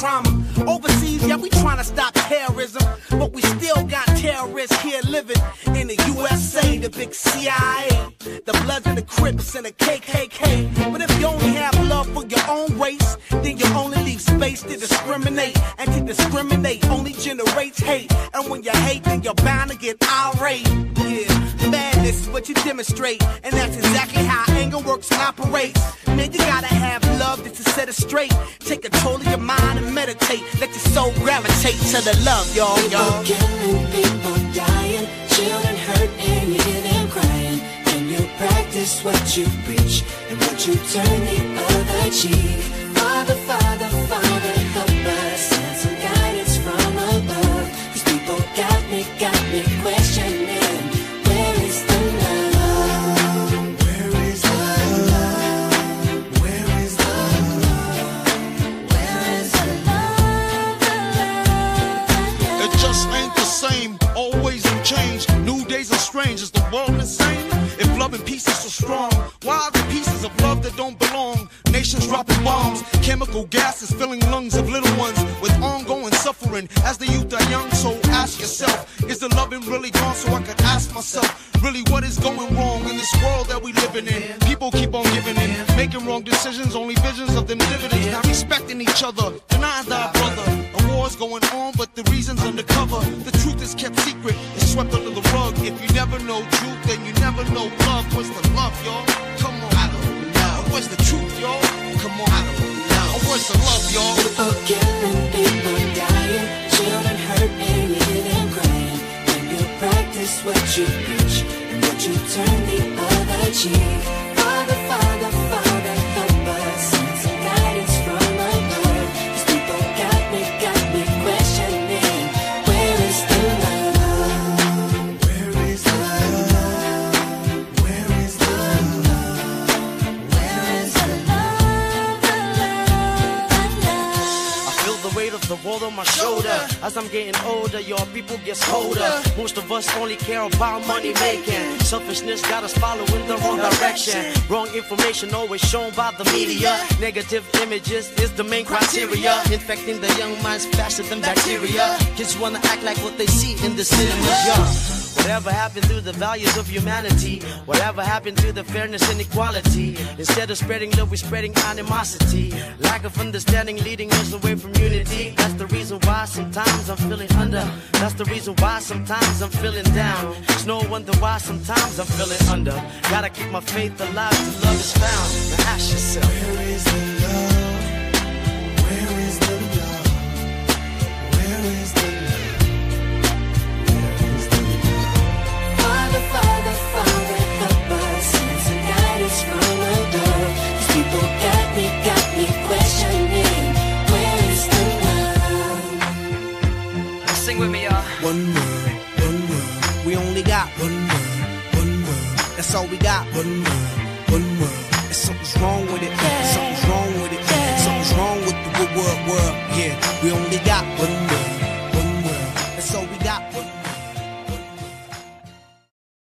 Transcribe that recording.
trauma. Overseas, yeah, we trying to stop terrorism, but we still got terrorists here living in the USA, the big CIA, the Bloods and the Crips and the KKK. But if you only have love for your own race, then you only leave space to discriminate. And to discriminate only generates hate. And when you hate, then you're bound to get irate. Yeah, madness is what you demonstrate, and that's exactly how anger works and operates. Man, you gotta have love just to set it straight. Take control of your mind and meditate. Let your soul gravitate to the love, y'all. People killing, people dying, children hurt and you hear them crying. When you practice what you preach, and would you turn the other cheek? Father, Father, Father, help us, send some guidance from above. These people got me questioning, where is the love? Where is the love? Where is the love? Where is the love? It just ain't the same, always in change. New days are strange, is the world insane? If love and peace is so strong, why are the pieces of love that don't belong? Nations dropping bombs, chemical gases filling lungs of little ones with ongoing suffering as the youth are young. So ask yourself, is the loving really gone? So I could ask myself, really what is going wrong in this world that we living in? People keep on giving in, making wrong decisions, only visions of them dividends. Not respecting each other, denying thy brother. A war's going on, but the reason's undercover. The truth is kept secret, it's swept under the rug. If you never know truth, then you never know love. What's the love, y'all? Come on, I don't know. Where's the truth, y'all? Come on, I don't know. Where's the love, y'all? People killing, people dying, children hurt and you hear them crying. When you practice what you preach, and would you turn the other cheek? Father, Father, Father, help us, send some guidance from above. These people got me questioning, where is the love? Where is the love? Where is the love? Where is the love? I feel the weight of the world on my shoulder. As I'm getting older, your people get colder. Most of us only care about money making. Selfishness got us following the wrong direction. Wrong information always shown by the media. Negative images is the main criteria. Infecting the young minds faster than bacteria. Kids wanna act like what they see in the cinema. Yeah. Whatever happened to the values of humanity? Whatever happened to the fairness and equality? Instead of spreading love, we're spreading animosity. Lack of understanding leading us away from unity. That's the reason why sometimes I'm feeling under. That's the reason why sometimes I'm feeling down. It's no wonder why sometimes I'm feeling under. Gotta keep my faith alive till love is found. Now ask yourself, where is the love? Where is the love? Where is the love? Father, Father, Father, help us, send some guidance from above. These people got me questioning, where is the love? sing with me, y'all. One word, we only got one word, that's all we got. One word, and something's wrong with it, something's wrong